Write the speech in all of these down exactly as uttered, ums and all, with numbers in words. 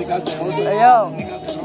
Yo.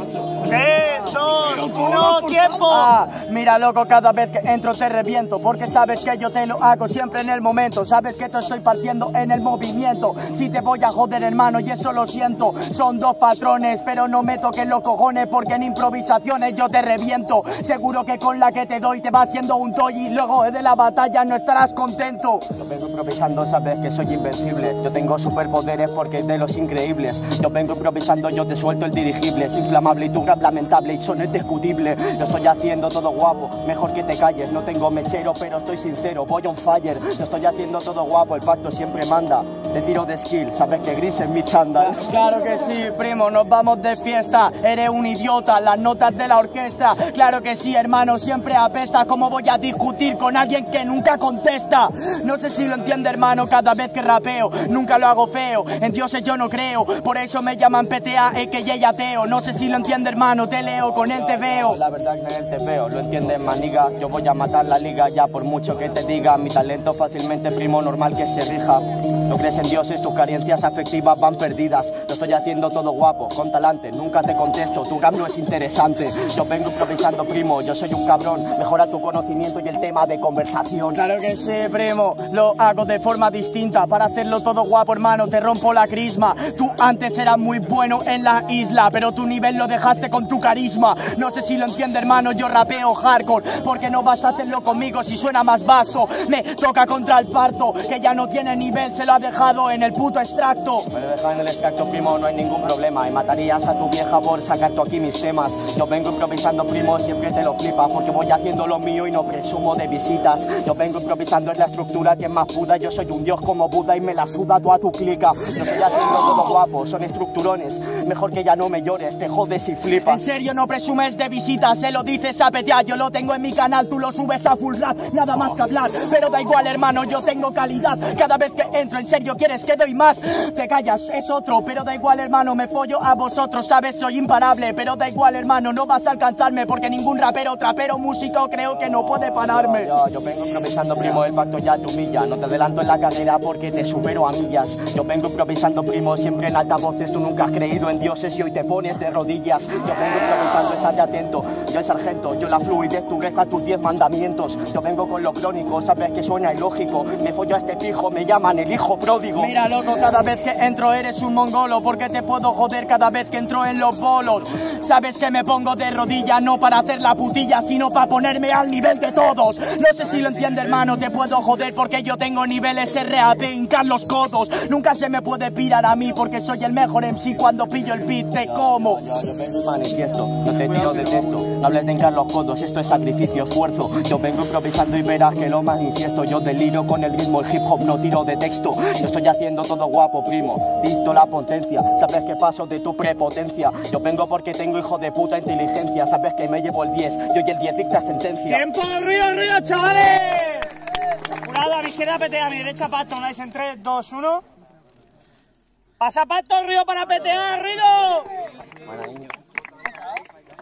¡Tres, dos, uno, tiempo! Ah, mira, loco, cada vez que entro te reviento, porque sabes que yo te lo hago siempre en el momento. Sabes que te estoy partiendo en el movimiento. Si te voy a joder, hermano, y eso lo siento. Son dos patrones, pero no me toques los cojones, porque en improvisaciones yo te reviento. Seguro que con la que te doy te va haciendo un toy y luego de la batalla no estarás contento. Yo vengo improvisando, sabes que soy invencible. Yo tengo superpoderes porque de los increíbles. Yo vengo improvisando, yo te suelto el dirigible. Es inflamable y tu rap lamentable y eso no es discutible. Lo estoy haciendo todo guapo, mejor que te calles. No tengo mechero, pero estoy sincero, voy on fire. Lo estoy haciendo todo guapo, el pacto siempre manda. Te tiro de skill, sabes que gris es mi chándal. Claro que sí, primo, nos vamos de fiesta. Eres un idiota, las notas de la orquesta. Claro que sí, hermano, siempre apesta. ¿Cómo voy a discutir con alguien que nunca contesta? No sé si lo entiende, hermano, cada vez que rapeo. Nunca lo hago feo, en dioses yo no creo. Por eso me llaman P T A, a k a ateo. No sé si lo entiende, hermano, te leo, con él te veo. La verdad que en él te veo, lo entiendes, maniga. Yo voy a matar la liga ya por mucho que te diga. Mi talento fácilmente, primo, normal que se rija. No crees en dioses, tus carencias afectivas van perdidas. Lo estoy haciendo todo guapo, con talante. Nunca te contesto, tu rap no es interesante. Yo vengo improvisando, primo, yo soy un cabrón. Mejora tu conocimiento y el tema de conversación. Claro que sí, primo, lo hago de forma distinta. Para hacerlo todo guapo, hermano, te rompo la crisma. Tú antes eras muy bueno en la isla, pero tu nivel lo dejaste con tu carisma. No sé si lo entiende, hermano, yo rapeo hardcore. Porque no vas a hacerlo conmigo si suena más vasco. Me toca contra el parto, que ya no tiene nivel, se lo ha dejado en el puto extracto. Me lo he dejado en el extracto, primo, no hay ningún problema. Y matarías a tu vieja por sacar tú aquí mis temas. Yo vengo improvisando, primo, siempre te lo flipas, porque voy haciendo lo mío y no presumo de visitas. Yo vengo improvisando, es la estructura que es más puta. Yo soy un dios como Buda y me la suda toda tu clica. Yo estoy haciendo todo guapo, son estructurones. Mejor que ya no me llores, te jodes y flipas. En serio, no presumes de visitas, se lo dices a P T A. Yo lo tengo en mi canal, tú lo subes a full rap, nada más que hablar. Pero da igual, hermano, yo tengo calidad. Cada vez que entro, en serio, ¿quieres que doy más? Te callas, es otro, pero da igual, hermano, me follo a vosotros, sabes, soy imparable. Pero da igual, hermano, no vas a alcanzarme, porque ningún rapero, trapero, músico creo que no puede pararme. Yo, yo, yo vengo improvisando, primo, el pacto ya te humilla. No te adelanto en la carrera porque te supero a millas. Yo vengo improvisando, primo, siempre en altavoces. Tú nunca has creído en dioses y hoy te pones de rodillas. Yo vengo improvisando, estate atento. Yo el sargento, yo la fluidez, tú resta tus diez mandamientos. Yo vengo con lo crónico, sabes que suena ilógico. Me follo a este pijo, me llaman el hijo pródigo. Mira, loco, cada vez que entro eres un mongolo, porque te puedo joder cada vez que entro en los bolos. Sabes que me pongo de rodillas, no para hacer la putilla, sino para ponerme al nivel de todos. No sé si lo entiende, hermano, te puedo joder porque yo tengo niveles R A P, hincar los codos. Nunca se me puede pirar a mí porque soy el mejor M C. Cuando pillo el beat te como. Yo, yo vengo y manifiesto, no te tiro de texto. No hables de hincar los codos, esto es sacrificio, esfuerzo. Yo vengo improvisando y verás que lo manifiesto. Yo deliro con el ritmo, el hip hop no tiro de texto. Yo estoy haciendo todo guapo, primo, dicto la potencia. Sabes que paso de tu prepotencia. Yo vengo porque tengo hijo de puta inteligencia. Sabes que me llevo el diez, yo y el diez dicta sentencia. ¡Tiempo, ruido, ruido, chavales! Jurado, a mi izquierda P T A, a mi derecha Pacto. ¿No en tres, dos, uno? Pasa Pacto, ruido para P T A, ruido. Bueno, niño.